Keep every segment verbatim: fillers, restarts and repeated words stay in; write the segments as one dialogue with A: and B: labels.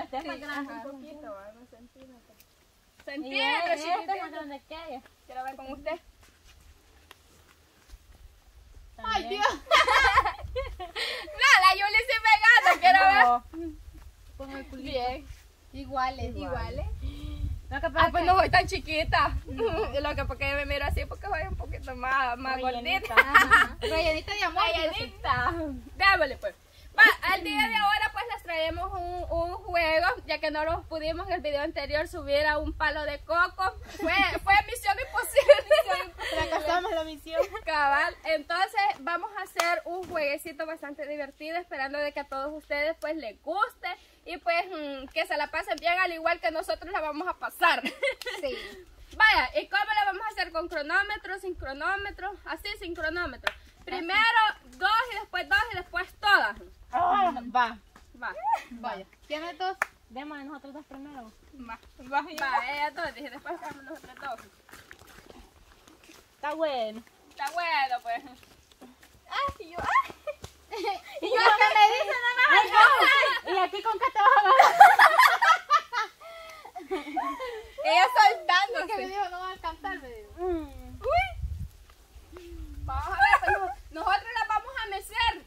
A: Este es más grande un poquito, unos centímetros. Centímetros,
B: este es más grande que ella.
A: Quiero ver con usted.
B: También.
A: ¡Ay, Dios! No, la Yuli sí me gana, quiero ver.
B: Con el culito.
A: Bien.
C: Iguales.
A: Iguales.
B: Lo que pasa
A: Ah, pues
B: es
A: no soy tan chiquita. Lo que porque yo me miro así porque soy un poquito más, más
B: Rellenita.
A: gordita.
C: Rellenita de amor.
A: Rellenita. Démosle pues. Va, al día de ahora pues les traemos un, un juego, ya que no lo pudimos en el video anterior subir a un palo de coco. Fue, fue misión imposible.
C: Fracasamos la misión.
A: Cabal, entonces vamos a hacer un jueguecito bastante divertido, esperando de que a todos ustedes pues les guste y pues mmm, que se la pasen bien al igual que nosotros la vamos a pasar.
C: Sí.
A: Vaya, ¿y cómo la vamos a hacer? ¿Con cronómetro, sin cronómetro? Así, sin cronómetro. Primero dos y después dos y después todas.
C: Va.
A: Va,
C: Vaya. ¿Tienes dos?
B: Démosle nosotros dos primero.
A: va, va, va, ellas dos y después vamos nosotros dos.
B: Está bueno.
A: Está bueno pues. Ay, yo, ay.
C: ¿Y yo qué me dicen, mamá?
B: Ay, no. ¿Y aquí con qué te vas a ver?
A: Ella
C: ¿Qué me
A: soltándose.
C: dijo? No va a cantar, me dijo.
B: Mm.
A: Vamos a ver, pues, no- nosotros las vamos a mecer.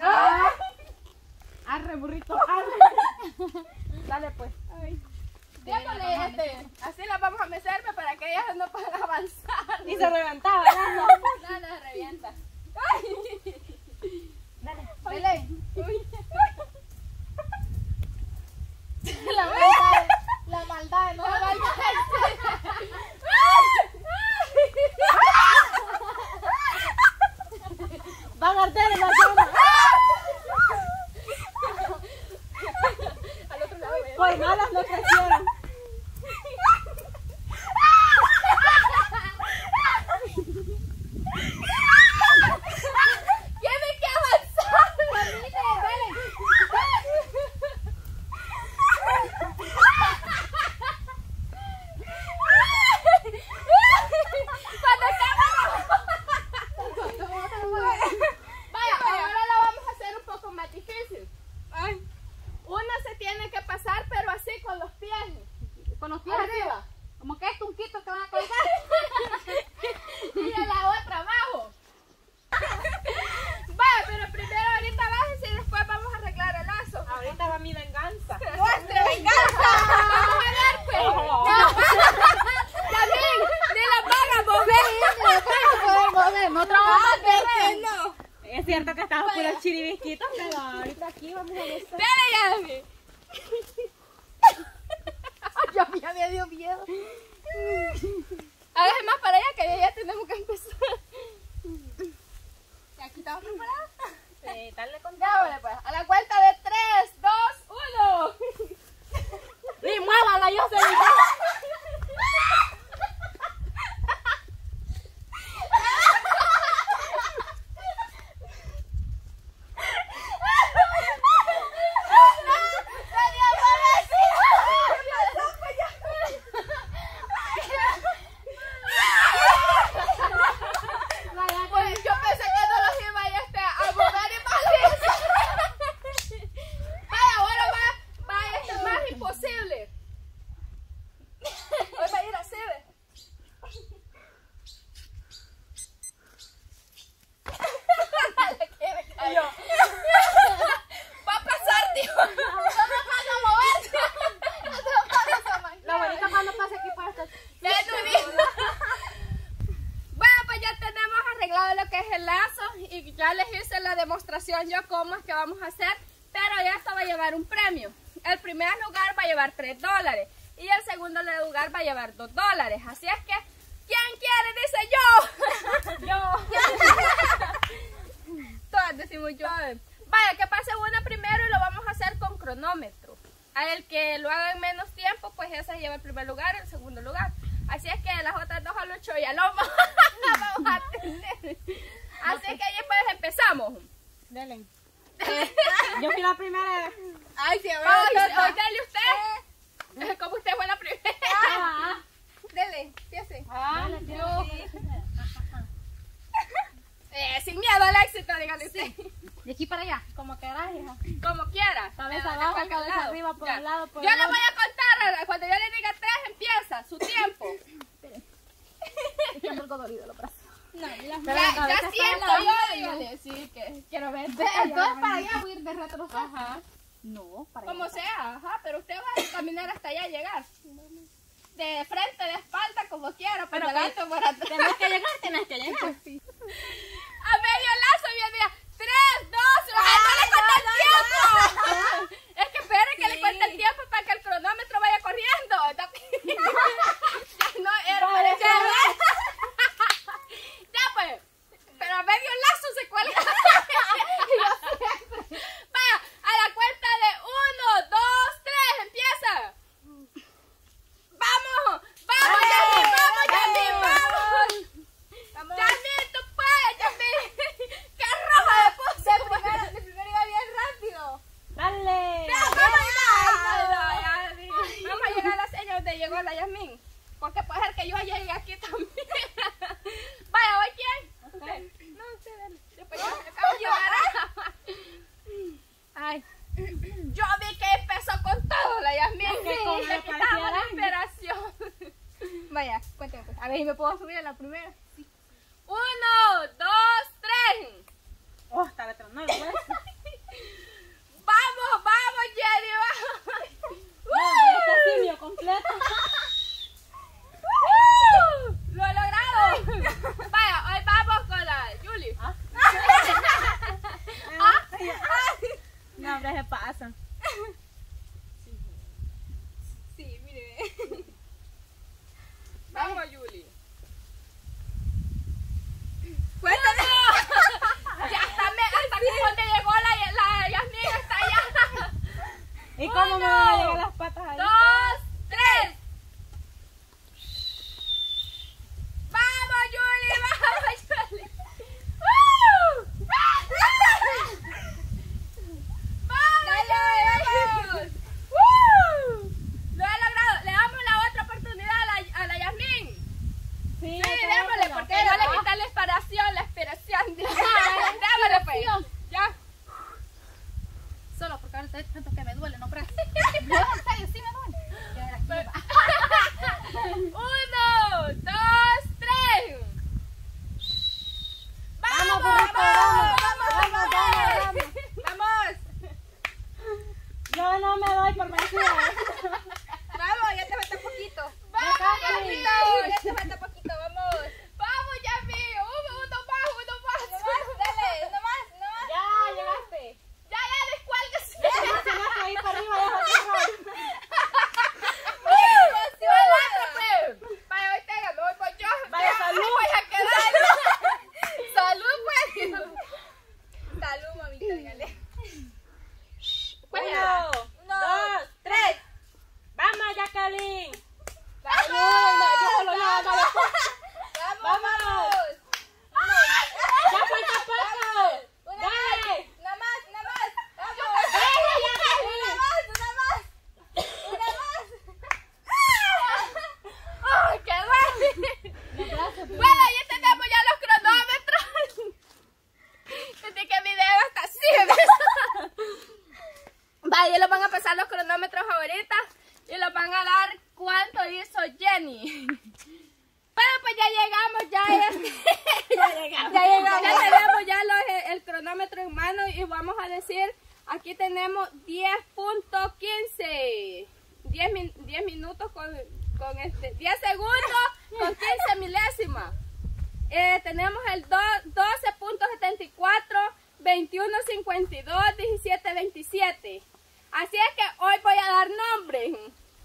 B: Arre, burrito, arre. Dale pues.
A: Démosle este. Así las vamos a mecer pues, para que ellas no puedan avanzar.
B: Y se levantaba, ¿verdad?
A: No, no, revienta.
B: Dale.
C: Belén.
A: Uy.
C: La maldad. La maldad. No,
A: La maldad.
B: Van a arder en la zona.
A: Al otro lado, ¿eh?
B: Por malas no crecieron.
A: Tienen que avanzar. Cuando Vaya, ahora la vamos a hacer un poco más difícil. Uno se tiene que pasar, pero así con los pies.
C: Con los pies arriba. Como que es tunquito que van a colgar.
A: Y a la otra abajo. Vaya, pero primero ahorita bájense y después vamos a arreglar el lazo.
B: Ahorita va mi venganza.
A: ¡Nuestra venganza! Vamos a ver, pues.
B: Oh.
A: También, de la barra, mover.
C: No trabajamos
A: No.
B: Es cierto que estamos puros chiribisquitos, pero ahorita aquí vamos a ver.
A: Dale, Yami.
C: Ya, ya me dio miedo.
A: Hágase más para allá que ya, ya tenemos que empezar. ¿Aquí estamos preparados?
B: Sí, dale con
A: Déjame, pues. A la cuenta de tres, dos, uno.
B: ¡Ni muévala, yo se me
A: Pues yo pensé que no los iba a, este, a mover y más lisa. Vaya, ahora va, va este más imposible. Hoy va a ir así, ¿ves?
B: yo.
A: Va a pasar, tío. No me van a mover.
B: La bonita cuando pase aquí para estar.
A: Ya tú dices. Bueno, pues ya tenemos arreglado lo que es el lazo y ya les hice la demostración yo cómo es que vamos a hacer, pero ya esto va a llevar un premio. El primer lugar va a llevar tres dólares y el segundo lugar va a llevar dos dólares. Así es que, ¿quién quiere? Dice yo. Yo. Todas decimos yo. Vaya, que pase una primero y lo vamos a hacer con cronómetro. A el que lo haga en menos tiempo, pues ese lleva el primer lugar y el segundo lugar. Así es que las otras dos a Lucho ya lo vamos a tener. Así que ahí pues empezamos.
B: Dale. Yo fui la primera.
A: Ay, sí, vamos, hoy dale usted. Como usted fue la primera.
B: Ah,
A: Dele, fíjese.
B: ah,
A: Yo. Eh, sin miedo al éxito, dígale usted.
C: De aquí para allá.
B: Como quieras, hija.
A: Como quieras.
B: Cabeza
A: pero de
B: abajo,
A: cualquier
B: cabeza
A: lado.
B: arriba, por
A: Ya.
B: un lado, por
A: Yo
B: el
A: le
B: otro.
A: voy a contar, cuando yo le diga tres, empieza su tiempo.
C: Estoy ando algo dolido los brazos.
B: No, la
A: Ya,
B: cabeza
A: ya
B: está
A: siento
B: en la-
A: yo, dígale, sí, que quiero verte.
C: Entonces para allá voy a ir de retroceso.
A: Ajá.
C: No, para allá.
A: Como sea, ajá, pero usted va a caminar hasta allá a llegar. De frente, de espalda, como quiera, pero
B: Pero
A: adelante o por atrás.
B: Tienes que llegar, tienes que llegar.
A: A medio lazo viene tres, dos, no le cuenta el tiempo. Es que espere que le cuente el tiempo para que el cronómetro vaya corriendo. Ya no, era
B: Vale,
A: ya,
B: vale.
A: ya pues, pero a medio lazo se cuelga. Vaya, a la cuenta de uno, dos, tres, empieza. Vamos, vamos, Yasmin, vamos, Yasmin, vamos. Yasmin, tú puedes, Yasmin. ¡Qué rojo me puse!
C: De primero, de primero iba bien rápido.
B: Dale.
A: Vamos a llegar a la señal donde llegó la Yasmin. Porque puede ser que yo llegue aquí también. Vaya, ¿hoy quién? Usted. No, usted, dale. Después yo acabo de llegar.
C: Ay.
A: Yo vi que empezó con todo la Yasmin.
B: Es que
A: Sí,
B: como
A: le
B: le
A: quitamos
B: parecía
A: la
B: daño.
A: inspiración.
C: Vaya, cuéntame pues. A ver si me puedo subir a la primera.
A: Uno, dos, tres.
B: Oh, está retornado, pues.
A: Vamos, vamos, Jenny, vamos.
B: No, este simio completo.
A: ¡Uh! ¡Lo he logrado! Vaya, hoy vamos con la Julie.
B: ¿Ah? No, hombre, se pasa.
A: Sí, mire. Vamos, Julie. Cuéntame. Ya está, me, hasta que donde llegó la, la Yasmin está allá.
B: ¿Y cómo me van a llegar las patas ahí?
A: Dos, tres. Vamos, Julie, vamos, Julie. ¡Uh! ¡Vamos, vamos! ¡Uh! Lo he logrado. Le damos la otra oportunidad a la, a la Yasmin.
B: Sí,
A: Sí, démosle, porque no le quita la inspiración, la inspiración. Démosle, pues. Ya.
C: Solo porque ahora tanto que me duele, no creas. No, en serio, sí me duele. Y ahora aquí va.
A: Uno, dos, tres. ¡Vamos,
B: Vamos,
A: vamos!
B: vamos,
A: ¡Vamos,
B: vamos,
A: vamos! ¡Vamos!
B: Yo no me doy por vencida.
A: ¡Vamos! Ya te falta poquito.
B: Ya
A: ¡Vamos,
B: casi.
A: Yasmin! Ya te falta poquito, vamos. ¡Vamos, Yasmin! Uno, uno más, uno más. Dale, uno más, uno más.
B: Ya, llegaste.
A: Ya, ya, descuélguese.
B: Ya te emocionaste ahí para arriba, ya no.
A: ¡Adelante, pues! Vaya, hoy te ganó, voy con yo.
B: Vaya,
A: Ya,
B: salud.
A: voy a quedar. ¡Salud, pues! Salud, mamita, dígale.
B: Uno, dos, tres. Vamos, Jacqueline.
A: ¡Vamos!
B: yo solo nada más.
A: ¡Vamos!
B: Vamos. Ya falta poco.
A: ¡Una
B: Dale.
A: más! ¡Una más! ¡Una más! ¡Vamos!
B: Dale,
A: ¡Una
B: Jacqueline.
A: más! ¡Una más! ¡Una más! ¡Ay, qué duele!
B: Los brazos, pues.
A: Bueno, ya tenemos ya los cronómetros. Desde que mi dedo está así. Vaya, los van a pasar los cronómetros ahorita y los van a dar cuánto hizo Jenny. Bueno, pues ya llegamos, ya, ya, ya llegamos. Ya llegamos. Ya tenemos ya los- el cronómetro en mano y vamos a decir, aquí tenemos diez punto quince. diez, min- diez minutos con, con este, diez segundos con quince milésimas. Eh, tenemos el doce punto setenta y cuatro, veintiuno cincuenta y dos, diecisiete veintisiete. Así es que hoy voy a dar nombres.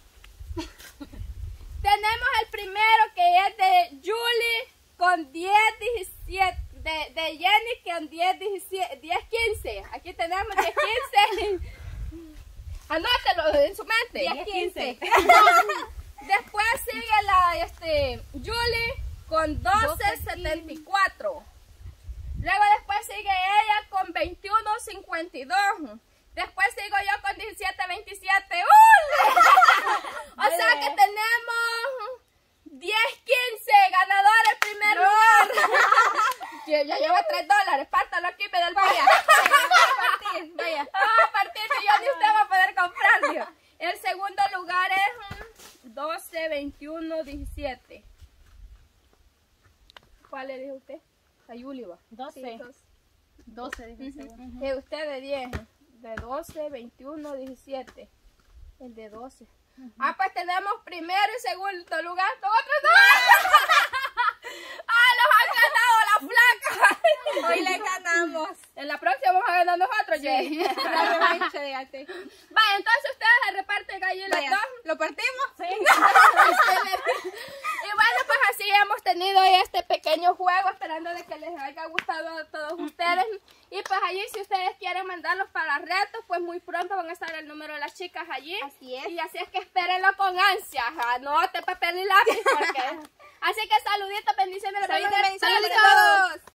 A: Tenemos el primero que es de Julie con diez diecisiete, de, de Jenny con diez diecisiete, diez quince. Aquí tenemos diez quince. Anótelo en su mente.
C: diez quince.
A: Después sigue la este, Julie con doce setenta y cuatro. Luego después sigue ella con veintiuno cincuenta y dos. Después sigo yo con diecisiete veintisiete. ¡Uh! O sea que tenemos diez quince. Ganador en primer lugar. aquí ya lleva tres dólares. Pártalo aquí, me da el vaya.
C: Vaya, vaya.
A: Vamos a partir que yo ni usted va a poder comprarlo. El segundo lugar es mm, doce, veintiuno, diecisiete. ¿Cuál le dijo usted? A Yuli va.
B: doce.
A: Sí, doce.
C: doce, dice el segundo.
A: Y usted de diez. De doce, veintiuno, diecisiete. El de doce. Ah, pues tenemos primero y segundo lugar con otros dos. ¡Ah, los han ganado la flaca!
C: Hoy le ganamos.
A: En la próxima vamos a ganar nosotros, Jay.
C: La revancha, dígate.
A: Vaya, entonces ustedes se reparten ahí los
C: Vaya,
A: dos.
C: ¿lo partimos?
B: Sí.
A: Y bueno, pues así hemos tenido hoy este pequeño juego, esperando de que les haya gustado a todos ustedes. Y pues allí, si ustedes quieren mandarlos para retos, pues muy pronto van a estar el número de las chicas allí.
C: Así es.
A: Y así es que espérenlo con ansias. Anote papel y lápiz. Porque... Así que saluditos, bendiciones.
C: Saludos,
A: bendiciones
C: bendiciones
A: para
C: a todos.